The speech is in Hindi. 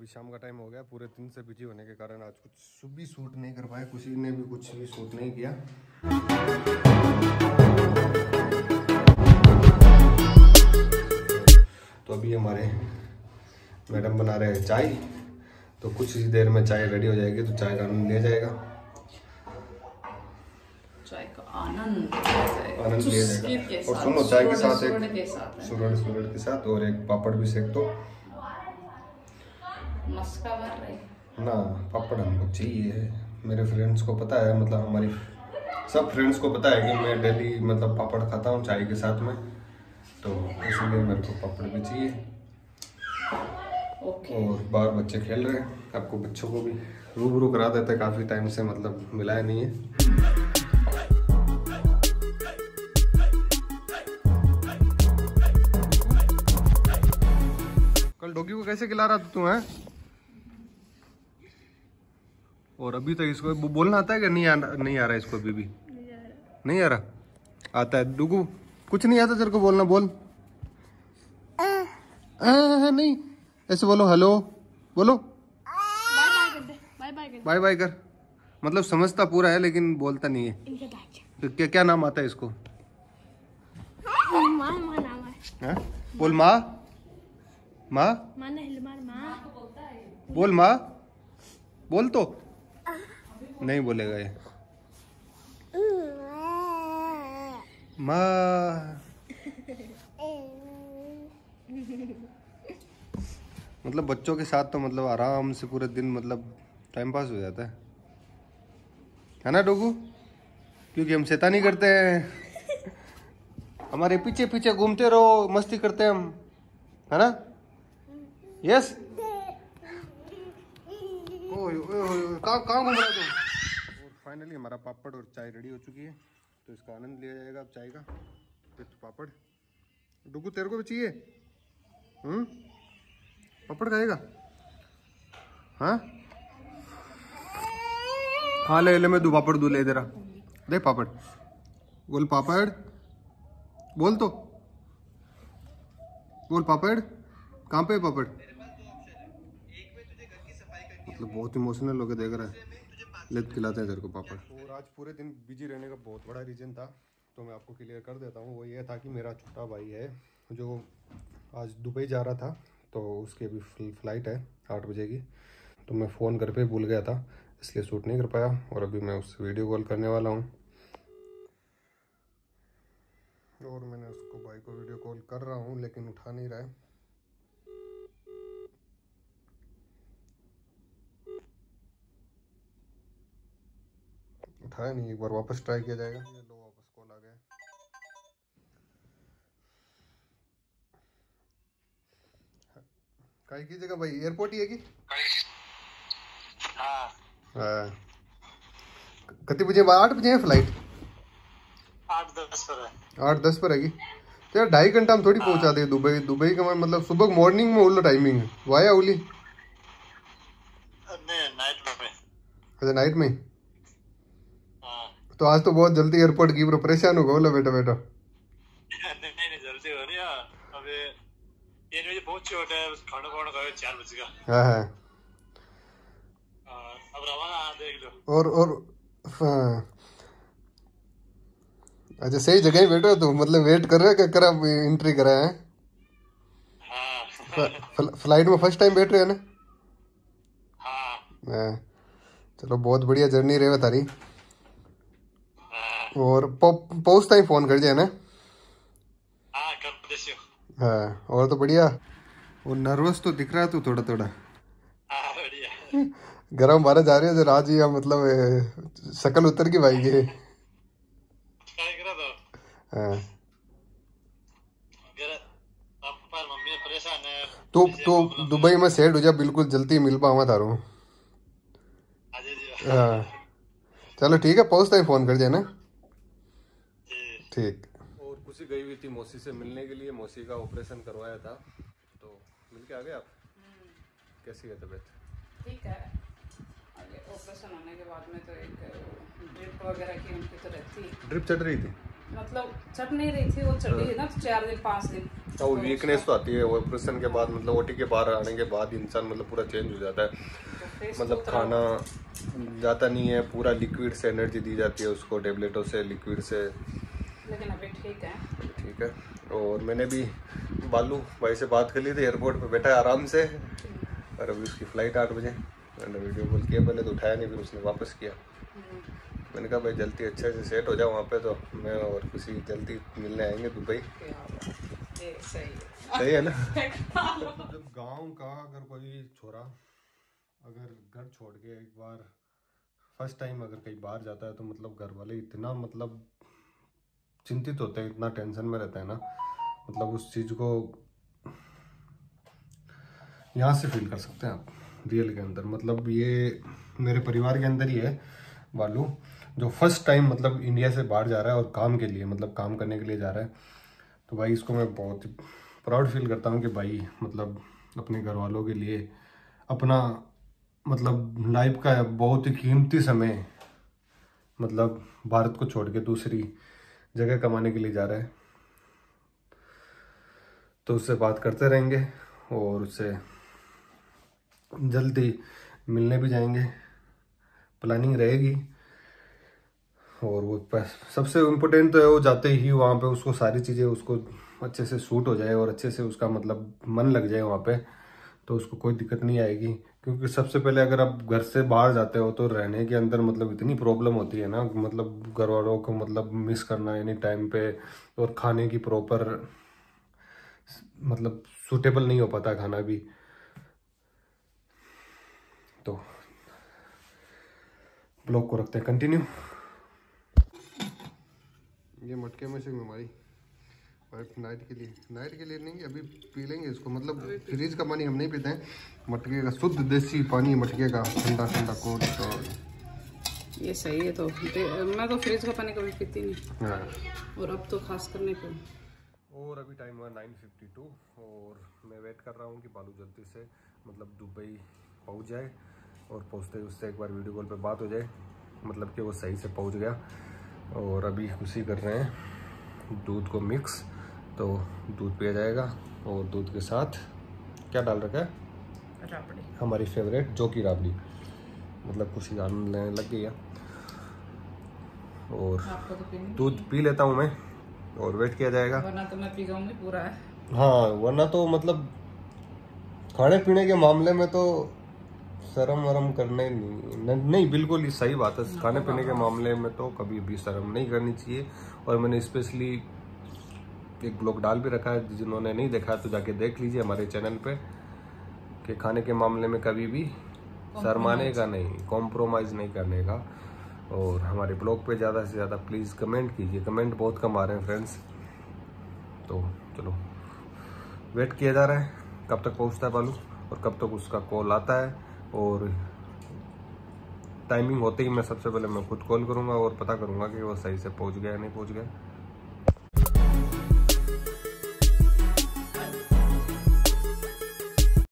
अभी शाम का टाइम हो गया, पूरे दिन से बिजी होने के कारण आज कुछ भी शूट नहीं कर पाए, किसी ने भी कुछ भी शूट नहीं किया। तो अभी हमारे मैडम बना रहे हैं चाय, तो कुछ ही देर में चाय रेडी हो जाएगी, तो चाय का आनंद लिया जाएगा। चाय का आनंद लिया जाएगा। और सुनो, चाय के साथ एक सुरड़ के साथ और एक पापड़ भी सेक दो। मस्का भर रहे ना, पापड़ हमको चाहिए। मेरे फ्रेंड्स को पता है, मतलब हमारी सब फ्रेंड्स को पता है कि मैं डेली मतलब पापड़ खाता हूँ चाय के साथ में, तो इसलिए मेरे को पापड़ भी चाहिए। और बाहर बच्चे खेल रहे हैं, आपको बच्चों को भी रूबरू करा देते हैं, काफ़ी टाइम से मतलब मिलाया नहीं है। कल डॉगी को कैसे खिला रहा था तू, है? और अभी तक इसको बोलना आता है कि नहीं आ रहा इसको? अभी भी नहीं आ रहा। आता है डुगू? कुछ नहीं आता तेरे को बोलना? बोल। नहीं, ऐसे बोलो। हेलो बोलो, बाय बाय कर। मतलब समझता पूरा है लेकिन बोलता नहीं है। तो क्या क्या नाम आता है इसको? माँ। बोल माँ। माँ बोल, माँ बोल। तो नहीं बोलेगा ये। माँ। मतलब बच्चों के साथ तो मतलब आराम से पूरे दिन मतलब टाइम पास हो जाता है ना डोगू? क्योंकि हम शैतानी करते हैं, हमारे पीछे पीछे घूमते रहो, मस्ती करते हैं हम, है ना? यस। कहाँ घूम रहे हो तुम? और फाइनली हमारा पापड़ और चाय रेडी हो चुकी है, तो इसका आनंद लिया जाएगा अब चाय का। फिर तो पापड़। डुगू तेरे को भी चाहिए? पापड़ खाएगा? हाँ हाँ, ले मैं दू पापड़, दू ले, दे रहा, दे पापड़। बोल पापड़, बोल तो बोल पापड़। कहाँ पे है पापड़? मतलब बहुत इमोशनल होकर देख रहा है। ले खिलाते हैं तेरे को पापड़। और आज पूरे दिन बिजी रहने का बहुत बड़ा रीज़न था, तो मैं आपको क्लियर कर देता हूँ। वो ये था कि मेरा छोटा भाई है जो आज दुबई जा रहा था, तो उसकी अभी फ़्लाइट है 8 बजे की, तो मैं फ़ोन घर पे भूल गया था, इसलिए शूट नहीं कर पाया। और अभी मैं उससे वीडियो कॉल करने वाला हूँ, और मैंने उसको भाई को वीडियो कॉल कर रहा हूँ लेकिन उठा नहीं रहा है। उठाया नहीं, एक बार वापस ट्राई किया जाएगा। ये लो, वापस कॉल आ गया। काई की जगह भाई एयरपोर्ट ही है कि? हाँ। कितने बजे? 8 बजे है फ्लाइट? 8:10 पर है। 8:10 पर है? तो यार 2.5 घंटा हम थोड़ी पहुंचा दे दुबई का मतलब सुबह मॉर्निंग में उल्टा टाइमिंग है, वाया उली। नाइट में। अच्छा, नाइट में। तो आज तो बहुत जल्दी एयरपोर्ट की, परेशान हो गया बेटा बेटा। नहीं जल्दी हो रही है, अबे 3 बजे पहुंचे होते हैं, खाना खाया 4 बजे का। हाँ। अब रवाना, देख लो। और हाँ। अच्छा, सही जगह ही बैठो तो मतलब वेट कर रहे हो क्या? करा एंट्री करा है? हाँ। फ्लाइट में फर्स्ट टाइम बैठ रहे हो ना? हाँ। चलो, बहुत बढ़िया जर्नी रहे तारी। और पहुंचता ही फोन कर दिया ना? हाँ, और तो बढ़िया। और नर्वस तो दिख रहा है तू थोड़ा थोड़ा। गरम बारह जा रही है आज ही, मतलब शक्ल उतर की भाई के। हाँ। तो दुबई में सेट हो जा, बिल्कुल जल्दी मिल पाऊंगा तारू। हाँ चलो ठीक है, पहुंचता ही फोन कर दिया ना? ठीक। और खुशी गई हुई थी मौसी से मिलने के लिए, मौसी का ऑपरेशन करवाया था, तो मिल के आ गए आप? कैसी है तबीयत? ठीक है। ऑपरेशन होने के बाद में तो एक ड्रिप वगैरह की उनकी तो रहती है। ड्रिप चल रही थी? मतलब चट नहीं रही थी, वो चढ़ गई ना तो 4 दिन 5 दिन। तो वो वीकनेस तो आती है ऑपरेशन के बाद, मतलब ओटी के बाहर आने के बाद इंसान मतलब पूरा चेंज हो जाता है। तो फेस मतलब खाना जाता नहीं है, पूरा लिक्विड से एनर्जी दी जाती है उसको, टेबलेटों से, लिक्विड से। लेकिन अभी ठीक है। ठीक है। और मैंने भी बालू भाई से बात कर ली थी, एयरपोर्ट पे बैठा है आराम से, और अभी उसकी फ़्लाइट 8 बजे। मैंने वीडियो कॉल किया, पहले तो उठाया नहीं, फिर उसने वापस किया। मैंने कहा भाई जल्दी अच्छे से सेट हो जाओ वहाँ पे, तो मैं और किसी जल्दी मिलने आएंगे दुबई। सही है ना। जब गांव का अगर कोई छोरा अगर घर छोड़ के एक बार फर्स्ट टाइम अगर कहीं बाहर जाता है, तो मतलब घर वाले इतना मतलब चिंतित होते हैं, इतना टेंशन में रहता है ना, मतलब उस चीज़ को यहाँ से फील कर सकते हैं आप रियल के अंदर। मतलब ये मेरे परिवार के अंदर ही है बालू, जो फर्स्ट टाइम मतलब इंडिया से बाहर जा रहा है और काम के लिए, मतलब काम करने के लिए जा रहा है। तो भाई इसको मैं बहुत प्राउड फील करता हूँ कि भाई मतलब अपने घर वालों के लिए अपना मतलब लाइफ का बहुत ही कीमती समय मतलब भारत को छोड़ के दूसरी जगह कमाने के लिए जा रहा है। तो उससे बात करते रहेंगे और उससे जल्दी मिलने भी जाएंगे, प्लानिंग रहेगी। और वो सबसे इम्पोर्टेंट तो है वो जाते ही वहाँ पे उसको सारी चीज़ें उसको अच्छे से सूट हो जाए और अच्छे से उसका मतलब मन लग जाए वहाँ पे, तो उसको कोई दिक्कत नहीं आएगी। क्योंकि सबसे पहले अगर आप घर से बाहर जाते हो तो रहने के अंदर मतलब इतनी प्रॉब्लम होती है ना, मतलब घर वालों को मतलब मिस करना एनी टाइम पे, और खाने की प्रॉपर मतलब सूटेबल नहीं हो पाता खाना भी। तो ब्लॉग को रखते हैं कंटिन्यू। ये मटके में से हमारी नाइट के लिए नहीं, अभी पी लेंगे इसको। मतलब फ्रिज का पानी हम नहीं पीते हैं, मटके का शुद्ध देसी पानी, मटके का ठंडा ठंडा कोल्ड। तो ये सही है। तो मैं तो फ्रिज का पानी कभी पीती नहीं। हाँ। और अब तो खास करने को। और अभी टाइम हुआ 9:52 और मैं वेट कर रहा हूँ कि बालू जल्दी से मतलब दुबई पहुँच जाए, और पहुँचते ही उससे एक बार वीडियो कॉल पे बात हो जाए, मतलब कि वो सही से पहुँच गया। और अभी उसी कर रहे हैं दूध को मिक्स, तो दूध पिया जाएगा। और दूध के साथ क्या डाल रखा है? राबड़ी, हमारी फेवरेट जो की राबड़ी, मतलब खुशी आनंद लेने लग गई है। और आपको तो पीनी दूध पी लेता हूँ मैं और वेट किया जाएगा, वरना तो मैं पी जाऊंगी पूरा है। हाँ वरना तो मतलब खाने पीने के मामले में तो शर्म वरम करने नहीं, बिल्कुल ही सही बात है। खाने पीने के मामले में तो कभी भी शर्म नहीं करनी चाहिए। और मैंने स्पेशली एक ब्लॉग डाल भी रखा है, जिन्होंने नहीं देखा तो जाके देख लीजिए हमारे चैनल पे, कि खाने के मामले में कभी भी शर्माने का नहीं, कॉम्प्रोमाइज़ नहीं करने का। और हमारे ब्लॉग पे ज़्यादा से ज़्यादा प्लीज़ कमेंट कीजिए, कमेंट बहुत कम आ रहे हैं फ्रेंड्स। तो चलो वेट किया जा रहा है कब तक पहुंचता है बालू और कब तक उसका कॉल आता है। और टाइमिंग होते ही मैं सबसे पहले मैं खुद कॉल करूंगा और पता करूंगा कि वो सही से पहुंच गया या नहीं पहुंच गया।